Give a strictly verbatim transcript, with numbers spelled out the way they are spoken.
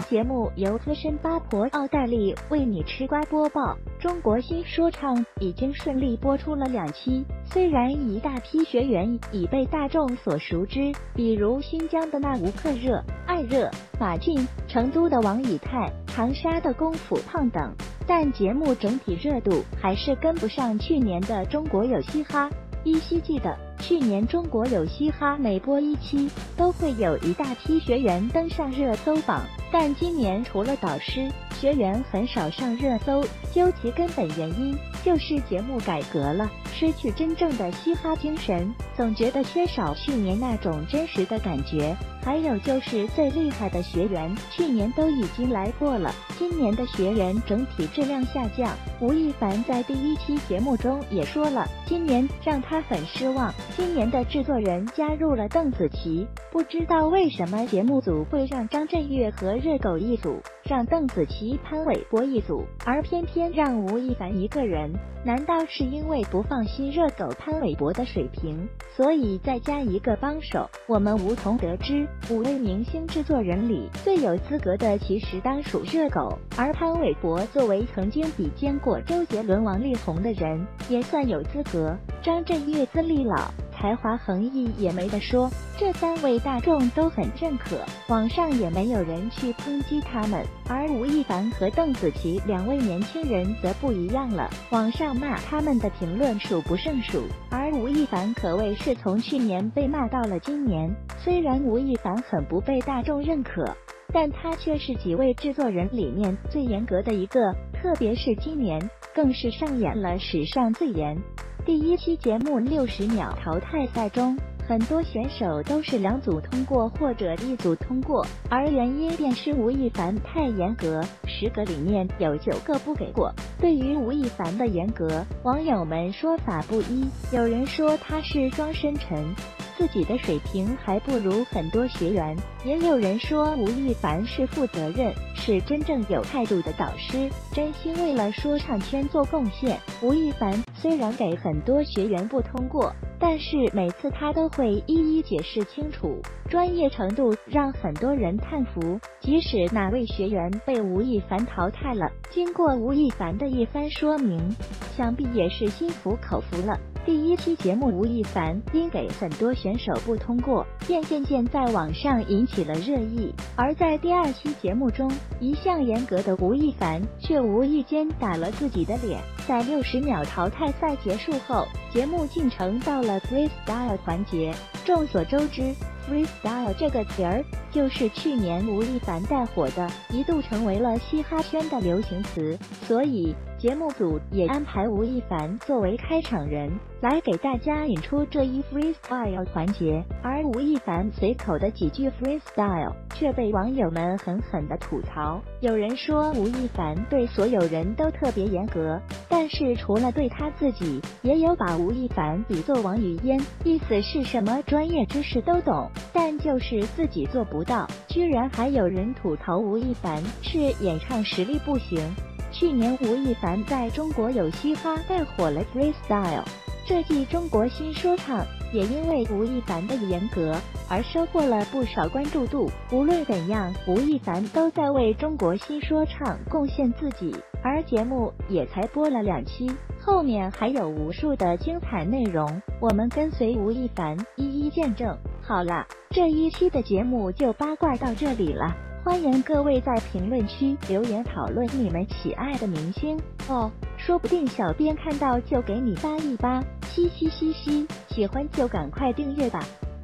节目由资深八婆奥黛丽为你吃瓜播报。中国新说唱已经顺利播出了两期，虽然一大批学员已被大众所熟知，比如新疆的那吴克热、艾热、马俊、成都的王以太、长沙的功夫胖等，但节目整体热度还是跟不上去年的中国有嘻哈。依稀记得，去年中国有嘻哈每播一期，都会有一大批学员登上热搜榜，但今年除了导师，学员很少上热搜。究其根本原因，就是节目改革了，失去真正的嘻哈精神，总觉得缺少去年那种真实的感觉。还有就是最厉害的学员，去年都已经来过了，今年的学员整体质量下降。吴亦凡在第一期节目中也说了，今年让他很失望。今年的制作人加入了邓紫棋，不知道为什么节目组会让张震岳和热狗一组，让邓紫棋、潘玮柏一组，而偏偏让吴亦凡一个人。难道是因为不放心热狗潘玮柏的水平，所以再加一个帮手？我们无从得知。五位明星制作人里最有资格的其实当属热狗，而潘玮柏作为曾经比肩过周杰伦、王力宏的人，也算有资格。张震岳资历老，才华横溢也没得说，这三位大众都很认可，网上也没有人去抨击他们。而吴亦凡和邓紫棋两位年轻人则不一样了，网上骂他们的评论数不胜数，而吴亦凡可谓是从去年被骂到了今年。虽然吴亦凡很不被大众认可，但他却是几位制作人里面最严格的一个，特别是今年更是上演了史上最严。第一期节目六十秒淘汰赛中，很多选手都是两组通过或者一组通过，而原因便是吴亦凡太严格，十个里面有九个不给过。对于吴亦凡的严格，网友们说法不一，有人说他是装深沉，自己的水平还不如很多学员，也有人说吴亦凡是负责任，是真正有态度的导师，真心为了说唱圈做贡献。吴亦凡虽然给很多学员不通过，但是每次他都会一一解释清楚，专业程度让很多人叹服。即使哪位学员被吴亦凡淘汰了，经过吴亦凡的一番说明，想必也是心服口服了。第一期节目吴亦凡因给很多选手不通过，便渐渐在网上引起了热议。而在第二期节目中，一向严格的吴亦凡却无意间打了自己的脸。在六十秒淘汰赛结束后，节目进程到了 freestyle 环节。众所周知， freestyle 这个词儿就是去年吴亦凡带火的，一度成为了嘻哈圈的流行词，所以节目组也安排吴亦凡作为开场人，来给大家引出这一 freestyle 环节。而吴亦凡随口的几句 freestyle 却被网友们狠狠的吐槽。有人说吴亦凡对所有人都特别严格，但是除了对他自己，也有把吴亦凡比作王语嫣，意思是什么专业知识都懂，但就是自己做不到。居然还有人吐槽吴亦凡是演唱实力不行。去年吴亦凡在中国有嘻哈带火了 freestyle， 这季中国新说唱也因为吴亦凡的严格而收获了不少关注度。无论怎样，吴亦凡都在为中国新说唱贡献自己，而节目也才播了两期，后面还有无数的精彩内容，我们跟随吴亦凡一一见证。好了，这一期的节目就八卦到这里了，欢迎各位在评论区留言讨论你们喜爱的明星哦，说不定小编看到就给你扒一扒，嘻嘻嘻嘻，喜欢就赶快订阅吧。